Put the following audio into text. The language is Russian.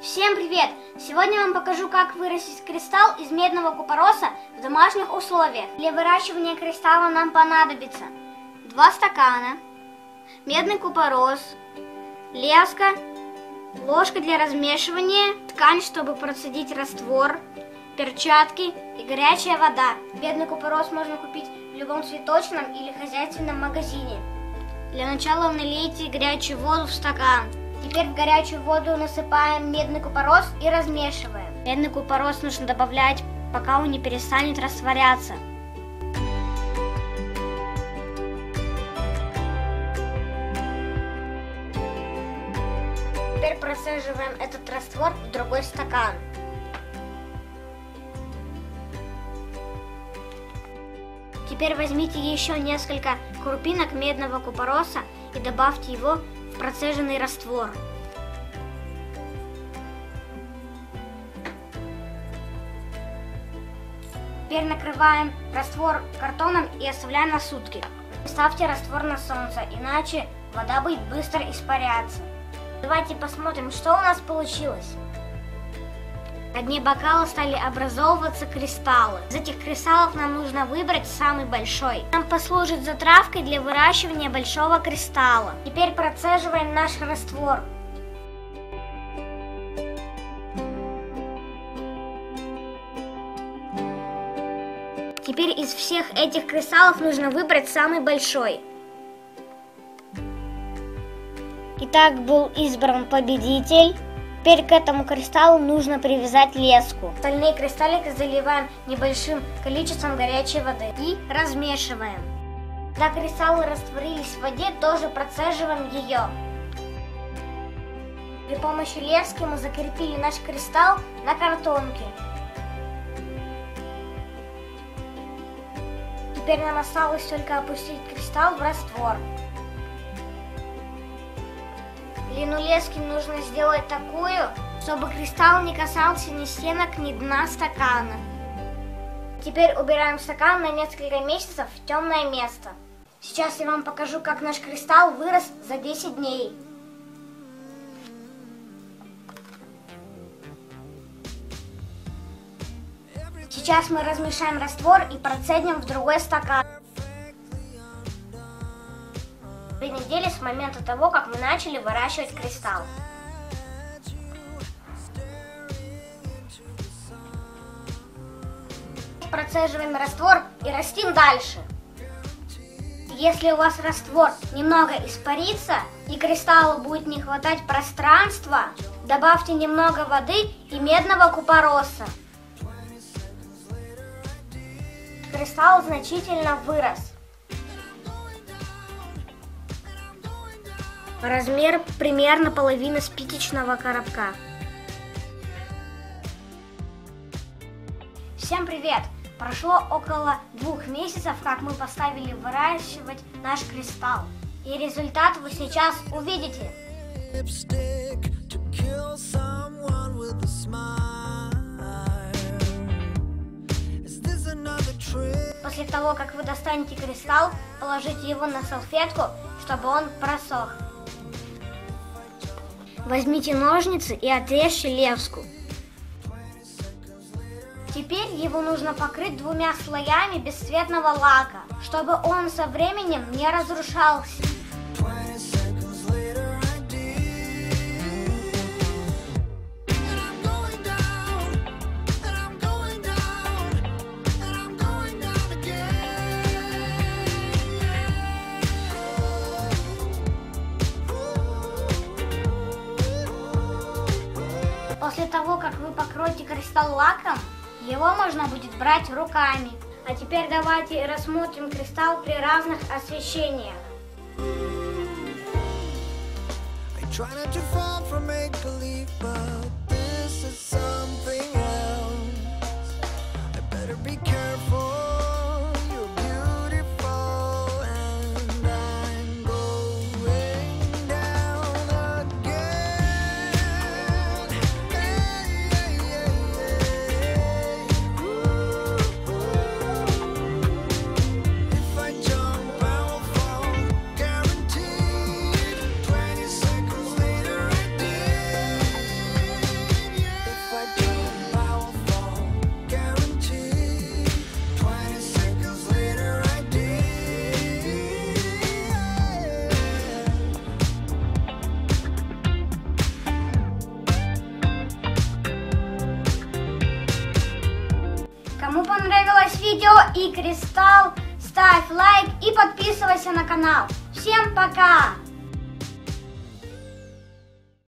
Всем привет! Сегодня я вам покажу, как вырастить кристалл из медного купороса в домашних условиях. Для выращивания кристалла нам понадобится 2 стакана, медный купорос, леска, ложка для размешивания, ткань, чтобы процедить раствор, перчатки и горячая вода. Медный купорос можно купить в любом цветочном или хозяйственном магазине. Для начала налейте горячую воду в стакан. Теперь в горячую воду насыпаем медный купорос и размешиваем. Медный купорос нужно добавлять, пока он не перестанет растворяться. Теперь процеживаем этот раствор в другой стакан. Теперь возьмите еще несколько крупинок медного купороса и добавьте его в процеженный раствор. Теперь накрываем раствор картоном и оставляем на сутки. Ставьте раствор на солнце, иначе вода будет быстро испаряться. Давайте посмотрим, что у нас получилось. На дне бокала стали образовываться кристаллы. Из этих кристаллов нам нужно выбрать самый большой. Он послужит затравкой для выращивания большого кристалла. Теперь процеживаем наш раствор. Теперь из всех этих кристаллов нужно выбрать самый большой. Итак, был избран победитель. Теперь к этому кристаллу нужно привязать леску. Остальные кристаллики заливаем небольшим количеством горячей воды и размешиваем. Когда кристаллы растворились в воде, тоже процеживаем ее. При помощи лески мы закрепили наш кристалл на картонке. Теперь нам осталось только опустить кристалл в раствор. Длину лески нужно сделать такую, чтобы кристалл не касался ни стенок, ни дна стакана. Теперь убираем стакан на несколько месяцев в темное место. Сейчас я вам покажу, как наш кристалл вырос за 10 дней. Сейчас мы размешаем раствор и процедим в другой стакан. 2 недели с момента того, как мы начали выращивать кристалл. Процеживаем раствор и растим дальше. Если у вас раствор немного испарится и кристаллу будет не хватать пространства, добавьте немного воды и медного купороса. Кристалл значительно вырос. Размер примерно половина спичечного коробка. Всем привет! Прошло около 2 месяцев, как мы поставили выращивать наш кристалл. И результат вы сейчас увидите. После того, как вы достанете кристалл, положите его на салфетку, чтобы он просох. Возьмите ножницы и отрежьте леску. Теперь его нужно покрыть 2 слоями бесцветного лака, чтобы он со временем не разрушался. После того, как вы покроете кристалл лаком, его можно будет брать руками. А теперь давайте рассмотрим кристалл при разных освещениях. видео и кристалл, ставь лайк и подписывайся на канал. Всем пока!